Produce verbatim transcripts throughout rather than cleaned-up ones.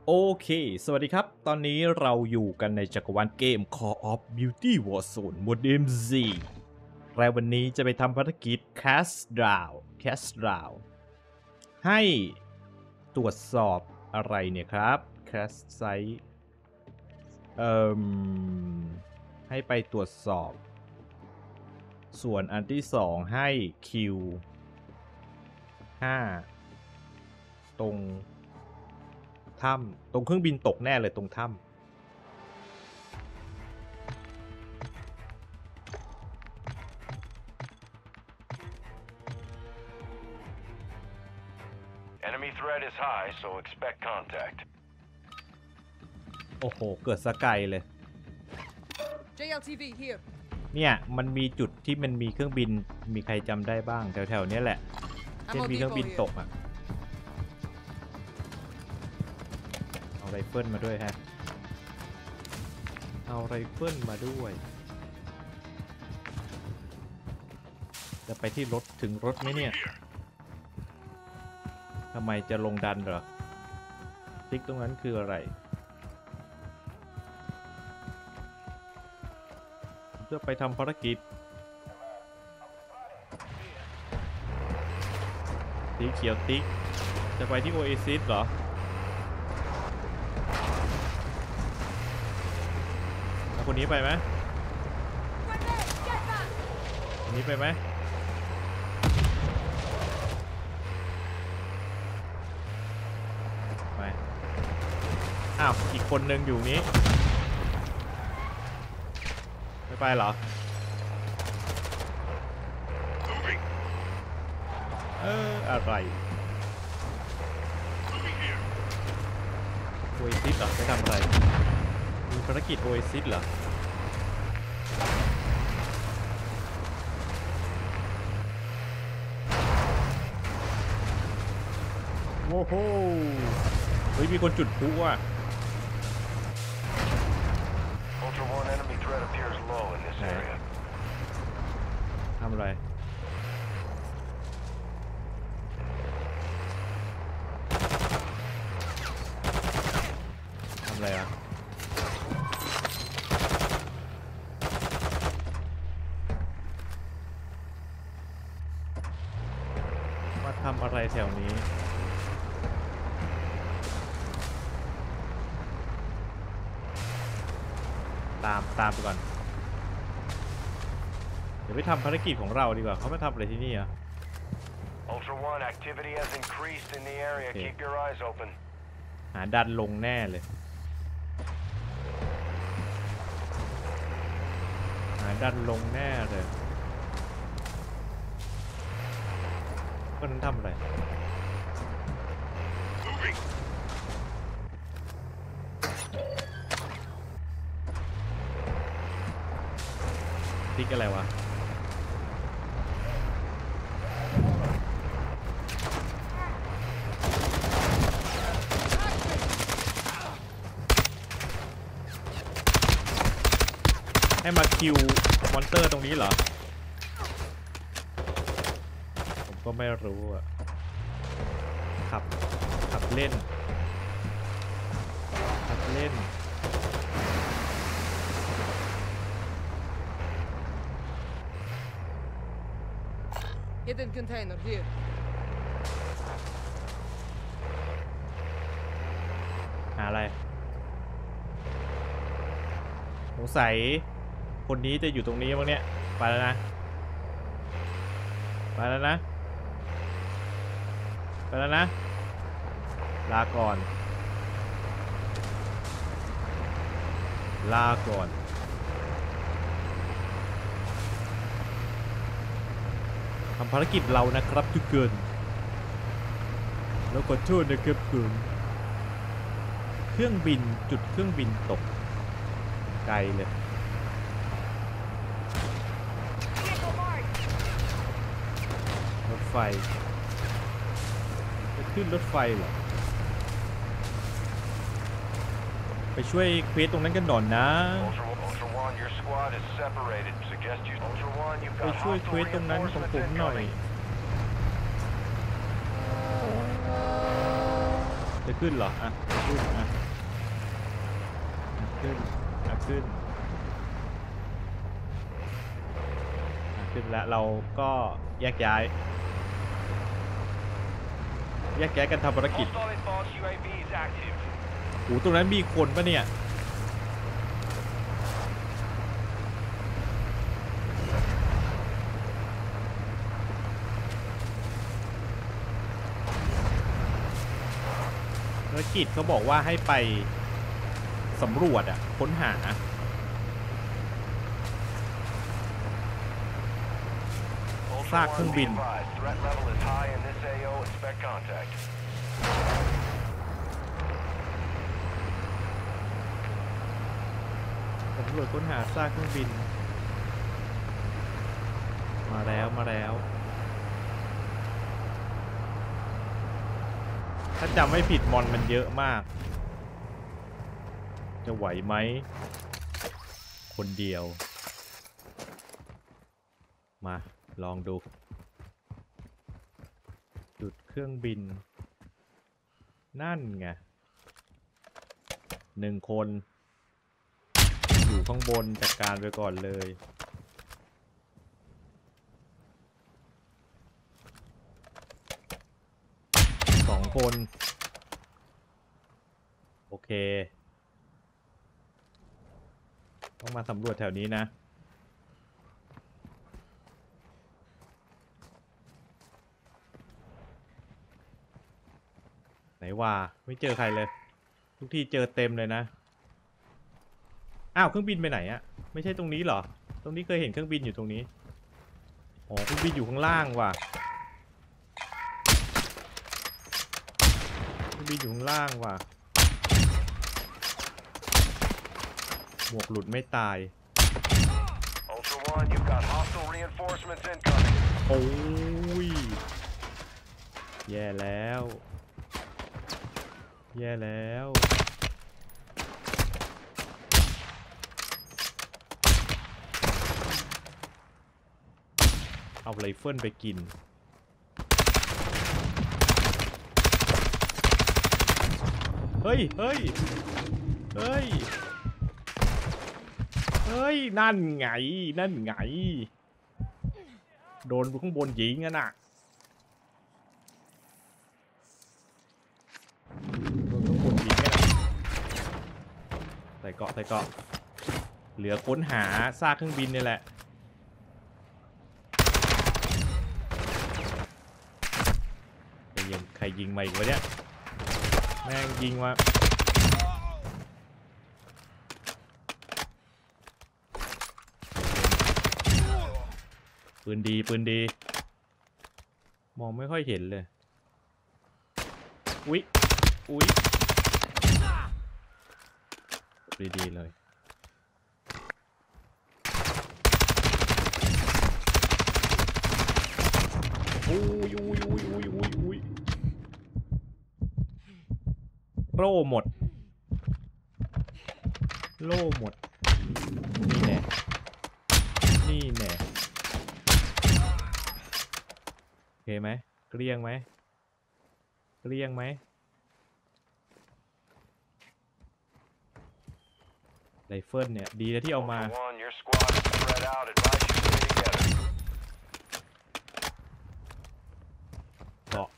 โอเคสวัสดีครับตอนนี้เราอยู่กันในจักรวาลเกม Call of Duty Warzone Modern Z และวันนี้จะไปทำภารกิจ Cast Down Cast Down ให้ตรวจสอบอะไรเนี่ยครับ Cast Site เอ่อให้ไปตรวจสอบส่วนอันที่สองให้ Q ห้าตรงถ้ำตรงเครื่องบินตกแน่เลยตรงถ้ำ Enemy threat is high, so expect contact. โอ้โหเกิดสกายเลย J L T V here. เนี่ยมันมีจุดที่มันมีเครื่องบินมีใครจำได้บ้างแถวๆนี้แหละเช่นมีเครื่องบินตกอ่ะเอาไรเฟิลมาด้วยฮะเอาไรเฟิลมาด้วยจะไปที่รถถึงรถไหมเนี่ยทำไมจะลงดันเหรอติ๊กตรงนั้นคืออะไรจะไปทำภารกิจสีเขียวติ๊กจะไปที่โอเอซิสเหรอเอาคนนี้ไปไหมคนนี้ไปไหมไปอ้าวอีกคนนึงอยู่นี้ไม่ไปเหรอเอออะไรโอเอซิสเหรอไปทำอะไรมีภารกิจโอเอซิสเหรอโอ้โหเฮ้ยมีคนจุดพลุอ่ะ Ultra One enemy threat appears low in this area. ทำอะไรทำอะไรอ่ะมาทำอะไรแถวนี้ตามตามไปก่อนเดี๋ยวไปทำภารกิจของเราดีกว่าเขามาทำอะไรที่นี่อ่ะ Ultra One activity has increased in the area. Keep your eyes open. หาดันลงแน่เลยหาดันลงแน่เลยก็นั้นทำอะไรติ๊กอะไรวะให้มาคิวมอนเตอร์ตรงนี้เหรอผมก็ไม่รู้อะขับขับเล่นขับเล่น Hidden container here. หาอะไรสงสัยคนนี้จะอยู่ตรงนี้มั้งเนี่ยไปแล้วนะไปแล้วนะไปแล้วนะลาก่อนลาก่อนทำภารกิจเรานะครับทุกคนแล้วขอโทษนะครับคุณเครื่องบินจุดเครื่องบินตกไกลเลยรถไฟจะขึ้นรถไฟเหรอไปช่วยเควสตรงนั้นกันหน่อยนะ Ultra, Ultra One, your squad is separated. Suggest you. Ultra One, you've ไป got ช่วยเคว hostile สตรงนั้นของผมหน่อย reinforcements incoming. จะจะขึ้นเหรออ่ะขึ้นอ่ะขึ้นอ่ะขึ้นอ่ะขึ้นแล้วเราก็แยกย้ายแยกย้ายกันทำภารกิจ Hostile advanced U A V is active. โอ้ตรงนั้นมีคนปะเนี่ยภารกิจเขาบอกว่าให้ไปสำรวจอ่ะค้นหา ซากเครื่องบิน Threat level is high in this A O. Expect contact. สำรวจค้นหาซากเครื่องบินมาแล้วมาแล้วถ้าจำไม่ผิดมอนมันเยอะมากจะไหวไหมคนเดียวมาลองดูจุดเครื่องบินนั่นไงหนึ่งคนอยู่ข้างบนจัดการไปก่อนเลยสองคนโอเคต้องมาสำรวจแถวนี้นะไหนว่าไม่เจอใครเลยทุกที่เจอเต็มเลยนะอ้าวเครื่องบินไปไหนอะไม่ใช่ตรงนี้เหรอตรงนี้เคยเห็นเครื่องบินอยู่ตรงนี้อ๋อเครื่องบินอยู่ข้างล่างว่ะเครื่องบินอยู่ข้างล่างว่ะหมวกหลุดไม่ตาย Ultra One, you've got hostile reinforcements incoming. โอ้ยแย่แล้วแย่แล้วเอาไรเฟิลไปกินเฮ้ยเฮ้ยเฮ้ยเฮ้ยนั่นไงนั่นไงโดนข้างบนยิงอ่ะน่ะโดนข้างบนยิงอ่ะใส่เกาะใส่เกาะเหลือค้นหาซากเครื่องบินนี่แหละใครยิงมาอีกวะเนี่ยแม่งยิงมาปืนดีปืนดีมองไม่ค่อยเห็นเลยอุ๊ยอุ๊ยดีๆเลยอุ้ยอุ้ยอุ้ยอุ้ยอุ้ยอุ้ยโล่หมดโล่หมดนี่แน่นี่แน่โอเคไหมเกลี้ยงไหมเกลี้ยงไหมไรเฟิลเนี่ยดีนะที่เอามา Ultra One, your squad is spread out. Advise you stay together. เกาะ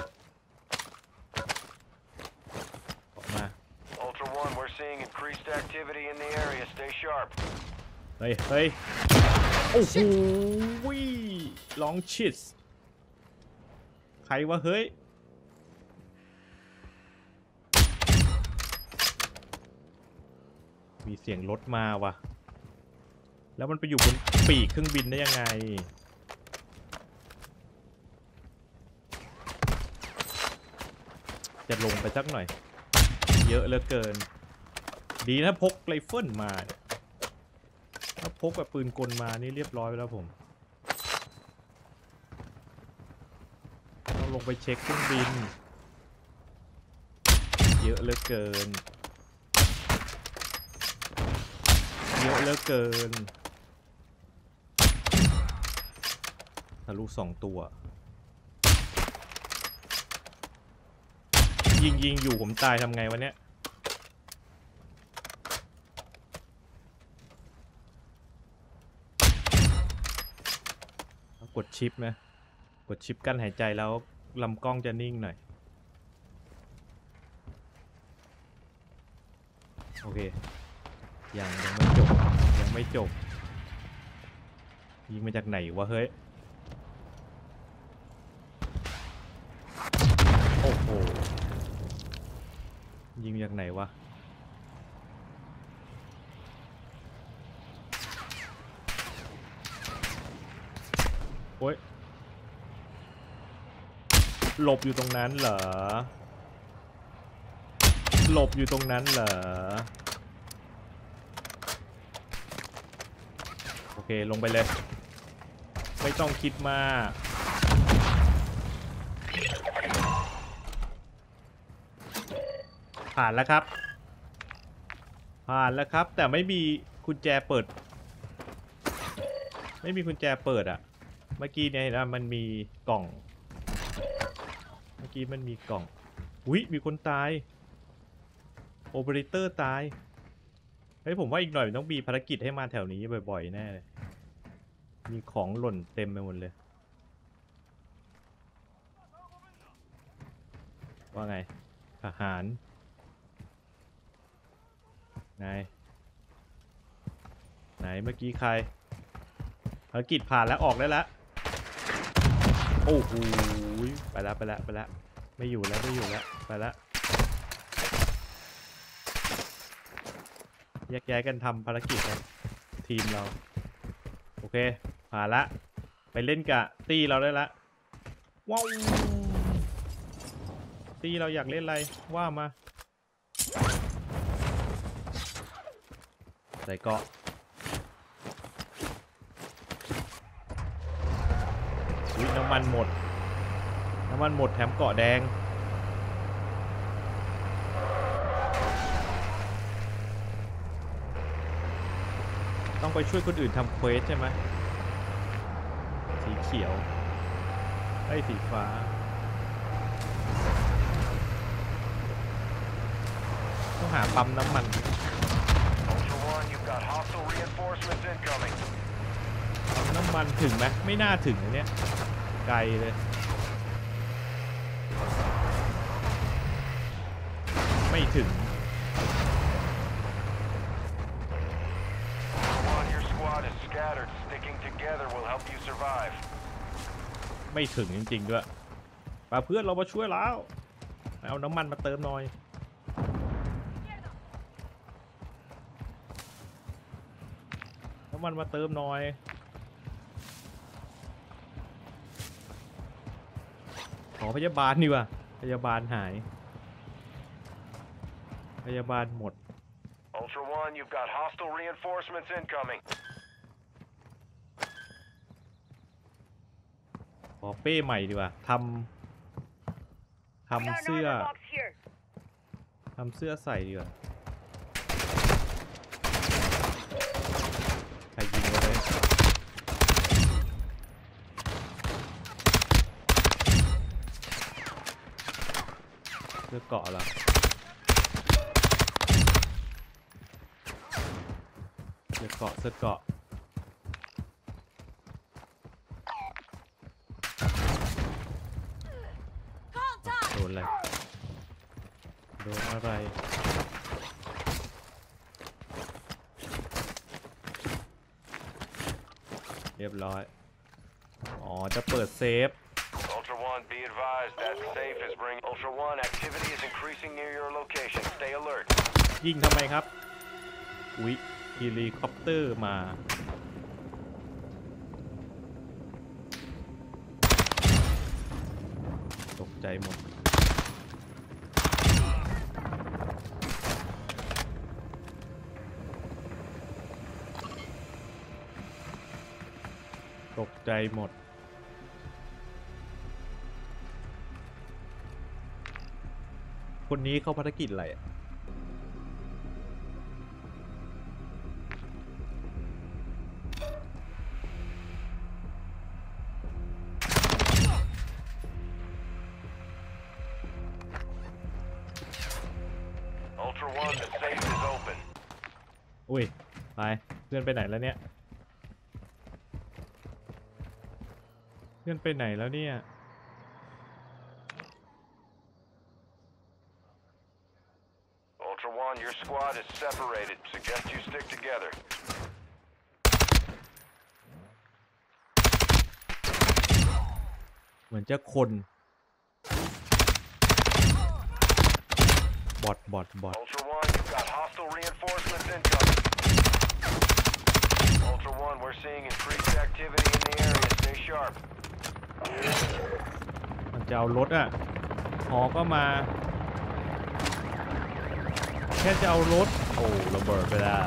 ออกมา Ultra One, we're seeing increased activity in the area. Stay sharp. เฮ้ยเฮ้ยโอ้โหลองชิสใครวะเฮ้ยมีเสียงรถมาว่ะแล้วมันไปอยู่บนปีกเครื่องบินได้ยังไงจะลงไปสักหน่อยเยอะเหลือเกินดีนะพกไรเฟิลมาถ้าพกแบบปืนกลมานี่เรียบร้อยไปแล้วผมต้องลงไปเช็คเครื่องบินเยอะเหลือเกินเยอะเหลือเกินทะลุสองตัวเยยิงยิงอยู่ผมตายทำไงวะเนี่ยกดชิปนะกดชิปกั้นหายใจแล้วลำกล้องจะนิ่งหน่อยโอเคยังยังไม่จบยังไม่จบยิงมาจากไหนวะเฮ้ยโอ้โหยิงมาจากไหนวะโอ้ยหลบอยู่ตรงนั้นเหรอหลบอยู่ตรงนั้นเหรอโอเคลงไปเลยไม่ต้องคิดมากผ่านแล้วครับผ่านแล้วครับแต่ไม่มีกุญแจเปิดไม่มีกุญแจเปิดอะเมื่อกี้เนี่ยเห็นว่ามันมีกล่องเมื่อกี้มันมีกล่องอุ๊ยมีคนตายโอเปอเรเตอร์ตายเฮ้ยผมว่าอีกหน่อยต้องมีภารกิจให้มาแถวนี้บ่อยๆแน่เลยมีของหล่นเต็มไปหมดเลยว่าไงทหารไหนไหนเมื่อกี้ใครภารกิจผ่านแล้วออกได้แล้วโอ้โหไปแล้วไปแล้วไปแล้วไม่อยู่แล้วไม่อยู่แล้วไปแล้วแยกย้ายกันทำภารกิจนะทีมเราโอเคผ่านละไปเล่นกับตี้เราได้ละว้าวตี้เราอยากเล่นอะไรว่ามาใส่เกาะอุ๊ยน้ำมันหมดน้ำมันหมดแถมเกาะแดงต้องไปช่วยคนอื่นทำเควสใช่ไหมสีเขียวไอ้สีฟ้าต้องหาปั๊มน้ำมัน Ultra One, you've got hostile reinforcements incoming. ปั๊มน้ำมันถึงไหมไม่น่าถึงนะเนี่ยไกลเลยไม่ถึง Ultra One, your squad is scattered. Sticking together will help you survive. ไม่ถึงจริงๆด้วยป่าเพื่อนเรามาช่วยแล้วเอาน้ำมันมาเติมหน่อยน้ำมันมาเติมหน่อยขอพยาบาลดีกว่าพยาบาลหายพยาบาลหมด Ultra One, you've got hostile reinforcements incoming. ขอเป้ใหม่ดีกว่าทำทำเสื้อทำเสื้อใส่ดีกว่าใครยิงมาเลยเสื้อเกาะเหรอเสื้อเกาะเสื้อเกาะโดนอะไรโดนอะไรเรียบร้อยอ๋อจะเปิดเซฟ Ultra One, be advised that safe is bringing. Ultra One, activity is increasing near your location. Stay alert. ยิงทำไมครับอุ๊ยเฮลิคอปเตอร์มาตกใจหมดตกใจหมดคนนี้เข้าภารกิจอะไรอ่ะ One, the safe is open. อุ้ยไปเพื่อนไปไหนแล้วเนี่ยเพื่อนไปไหนแล้วเนี่ย Ultra One, your squad is separated. Suggest you stick together. เหมือนจะคนบอทบอทบอท Ultra One, you've got hostile reinforcements incoming. Ultra One, we're seeing increased activity in the area. Stay sharp. มันจะเอารถอ่ะหอก็มาแค่จะเอารถโอ้ระเบิดไปแล้ว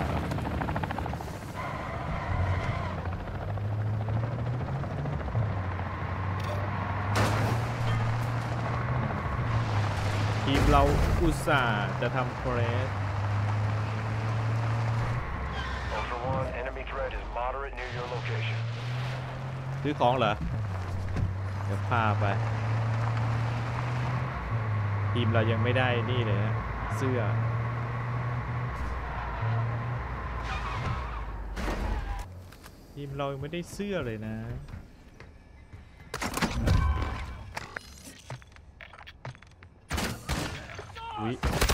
ทีมเราอุตส่าห์จะทำเควส Ultra One, enemy threat is moderate near your location. ซื้อของเหรอเดี๋ยวพาไปทีมเรายังไม่ได้นี่เลยนะเสื้อทีมเรายังไม่ได้เสื้อเลยนะอุ๊ย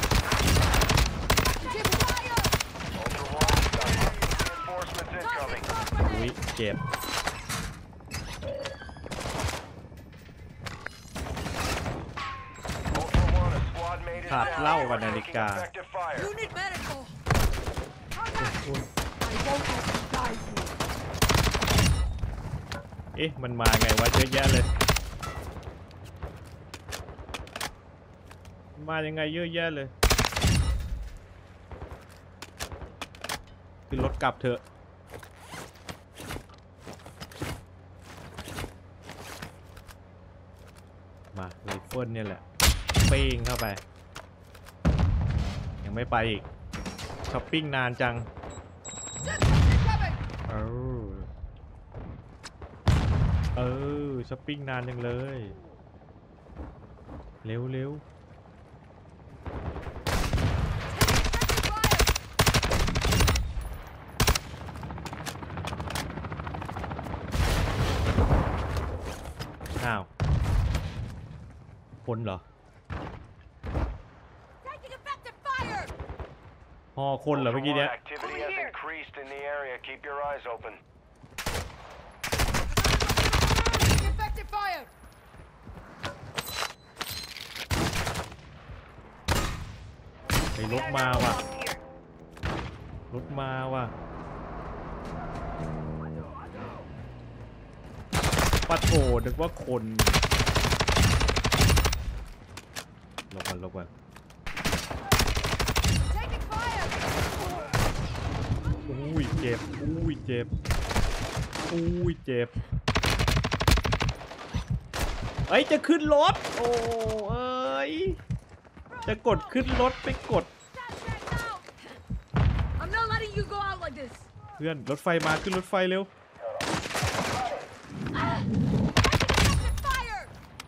Ultra One, you've got hostile reinforcements incoming. อุ๊ยเจ็บ Ultra One, a squad mate is ขาด down. เหล้ากับ We're นาฬิ taking กา effective fire. You need medical. อุ๊ย I won't let you die here. เอ๊ะมันมาไงวะเยอะแยะเลยมายังไงเยอะแยะเลยขึ้นรถกลับเถอะมาไรเฟิลเนี่ยแหละเป้งเข้าไปยังไม่ไปอีกช้อปปิ้งนานจัง เออเออช้อปปิ้งนานจังเลยเร็วเร็วอ้าวคนเหรอ Taking effective fire. พอคนเหรอ Ultra เมื่อกี้ One, เนี้ย activity has increased in the area. Keep your eyes open. Taking effective fire. ไอ้รถมาว่ะรถมาว่ะปะโถนึกว่าคนลงมาลงมา Taking fire. อุ้ยเจ็บอุ้ยเจ็บอุ้ยเจ็บเอ้ยจะขึ้นรถโอ้เอ้ยจะกดขึ้นรถไปกด I'm not letting you go out like this. เพื่อนรถไฟมาขึ้นรถไฟเร็ว Effective fire.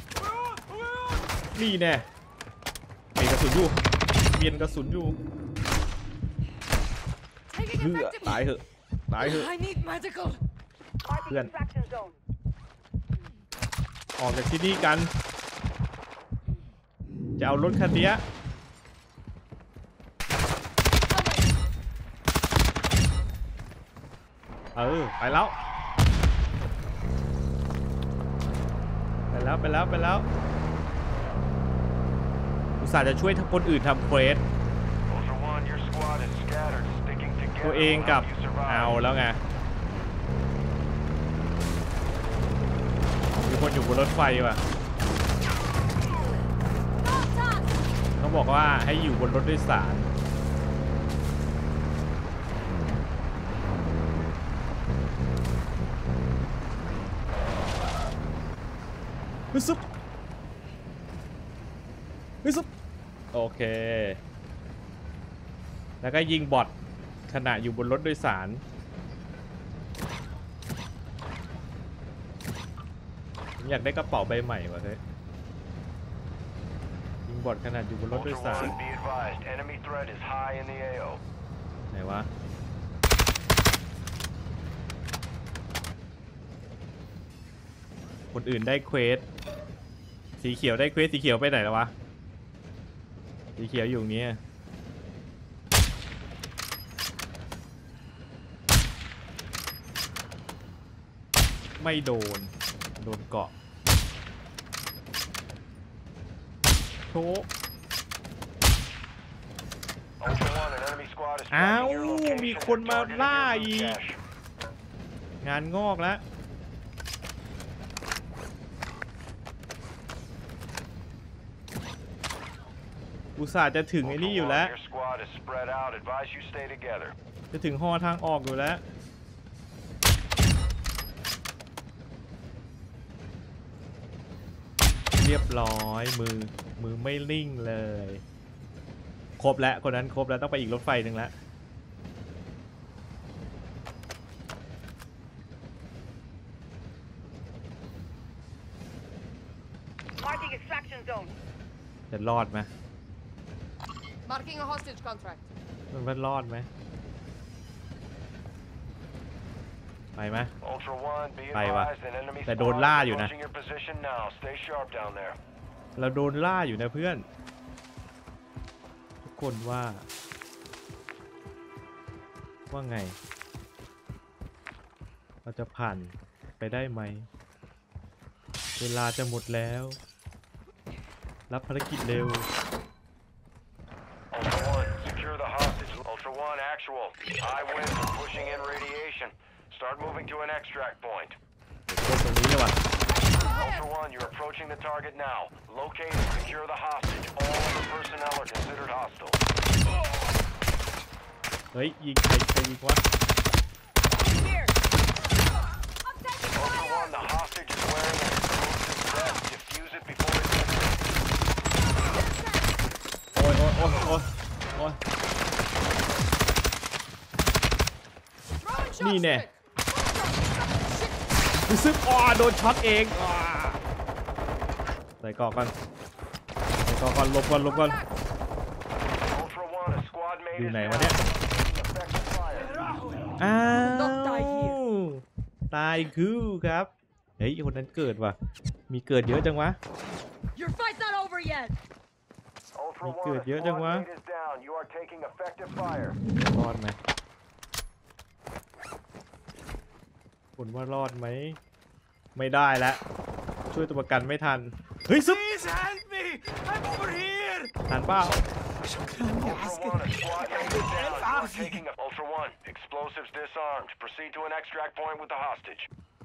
นี่แน่เปลี่ยนกระสุนอยู่เปลี่ยนกระสุนอยู่ Taking เพื่อ effective. ตายเหอะตายเหอะ I need medical. เพื่อนออกจากที่นี่กันจะเอารถคันนี้เออไปแล้วไปแล้วไปแล้วไปแล้วอุตส่าห์จะช่วยคนอื่นทำเควส Ultra One, your squad is scattered. Sticking ตัว together เอง will กับ help you survive. เอาแล้วไงมีคนอยู่บนรถไฟว่ะต้องบอกว่าให้อยู่บนรถโดยสารฮึซึบฮึซึบโอเคแล้วก็ยิงบอทขณะอยู่บนรถโดยสารอยากได้กระเป๋าใบใหม่ว่ะเฮ้ยยิงบอทขนาดอยู่บนรถโดย Ultra สาร One, be advised, enemy threat is high in the A O. ไหนวะคนอื่นได้เควสสีเขียวได้เควสสีเขียวไปไหนแล้ววะสีเขียวอยู่ตรงนี้ไม่โดนโดนเกาะโชก Ultra One, an enemy squad is อ้าว tracking your location. มีคนมา Targeting ล่า your อีก cache. งานงอกแล้วอุตส่าห์จะถึงไอ้นี่อยู่แล้ว Your squad is spread out. Advise you stay together. จะถึงหอทางออกอยู่แล้วเรียบร้อยมือมือไม่ลิ่งเลยครบแล้วคนนั้นครบแล้วต้องไปอีกรถไฟหนึ่งแล้ว Marking extraction zone. จะรอดไหม Marking a hostage contract. มันว่ารอดไหมไปไหม Ultra One, be ไปว่ะ advised, an enemy แต่โดน squad ล่า is อยู่นะ approaching your position now. Stay sharp down there. เราโดนล่าอยู่นะเพื่อนทุกคนว่าว่าไงเราจะผ่านไปได้ไหมเวลาจะหมดแล้วรับภารกิจเร็ว Ultra One, secure the hostage. Ultra One, actual. High winds are pushing in radiation. Start moving to an extract point. ตรงนี้เลยว่ะ Ultra One, you're approaching the target now. Locate and secure the hostage. All other personnel are considered hostile. เฮ้ยยิงใครใครยิงวะ Here. I'm taking Ultra fire. One, the hostage is wearing an explosive vest. Defuse it before it gets โอ้ยโอ้ยโอ้ยโอ้ยโอ้ย Throwing shots. Nè. Quick. รู้สึกอ๋อโดนช็อตเองอ่าใส่เกาะก่อนใส่เกาะก่อนหลบก่อนหลบก่อน Ultra One, a squad mate อยู่ is ไหน down. วะเนี่ย Effective fire. อ้าว Don't die here. ตายคือครับเฮ้ยคนนั้นเกิดว่ะมีเกิดเยอะจังวะ Your fight's not over yet. Ultra Mày One, cười a dữ squad chẳng quá. mate is down. You are taking effective fire. รอดไหมผลว่ารอดไหมไม่ได้แล้วช่วยตัวประกันไม่ทันเฮ้ยซึบ Please help me! I'm over here! ทันเปล่า Ultra One, a squad mate is down. You are taking a Ultra One. Explosives disarmed. Proceed to an extract point with the hostage.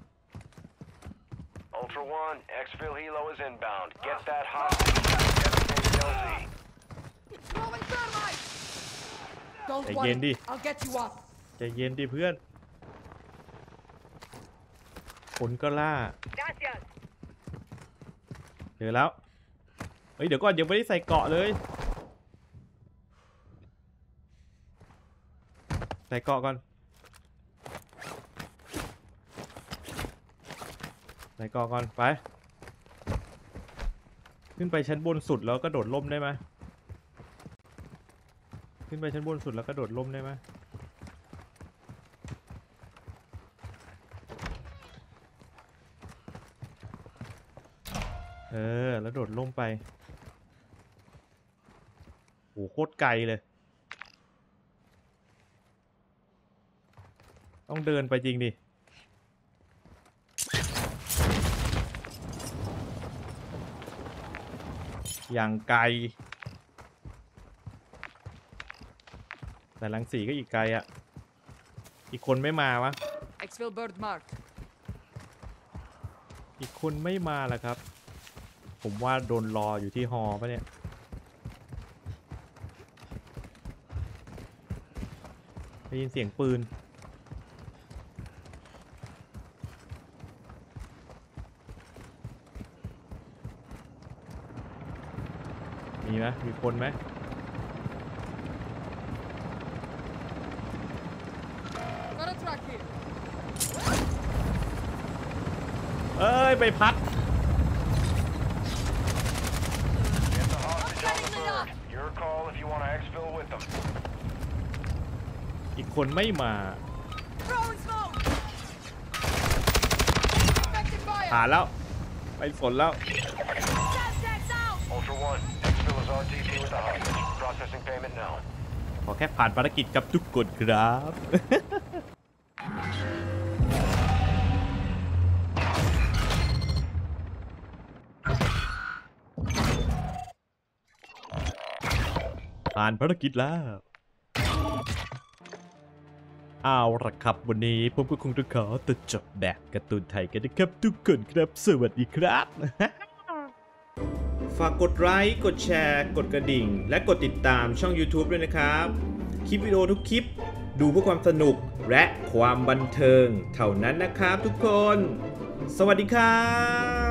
Ultra One, exfil helo is inbound. Get that hostage. Devastate L Z. Throwing thermite. Don't ใจ worry. เย็นดิ I'll get you up. ใจเย็นดิเพื่อนผลก็ล่า Gracias. เจอแล้วเฮ้ยเดี๋ยวก่อนยังไม่ได้ใส่เกราะเลยใส่เกราะก่อนใส่เกราะก่อนไปขึ้นไปชั้นบนสุดแล้วก็โดดร่มได้ไหมขึ้นไปชั้นบนสุดแล้วก็โดดร่มได้ไหมเออแล้วโดดร่มไปโหโคตรไกลเลยต้องเดินไปจริงดิอย่างไกลแต่ลังสีก็อีกไกลอ่ะอีกคนไม่มาวะ Exfil bird marked. อีกคนไม่มาล่ะครับผมว่าโดนรออยู่ที่ฮอปะเนี่ยได้ยินเสียงปืนมีไหมมีคนไหม Got a truck here. เอ้ยไปพัด Get the hostage on the bird. Your call if you want to exfil with them. อีกคนไม่มา Throwing smoke. Effective fire. ผ่านแล้วไม่สนแล้ว Subjects out. Ultra One, exfil is R T P with the hostage. Processing payment now. ขอแค่ผ่านภารกิจกับทุกคนครับ ผ่านภารกิจแล้วเอาละครับวันนี้ผมก็คงต้องขอตัดจบแบบการ์ตูนไทยกันนะครับทุกคนครับสวัสดีครับ ฝากกดไลค์กดแชร์กดกระดิ่งและกดติดตามช่อง YouTube ด้วยนะครับคลิปวิดีโอทุกคลิปดูเพื่อความสนุกและความบันเทิงเท่านั้นนะครับทุกคนสวัสดีครับ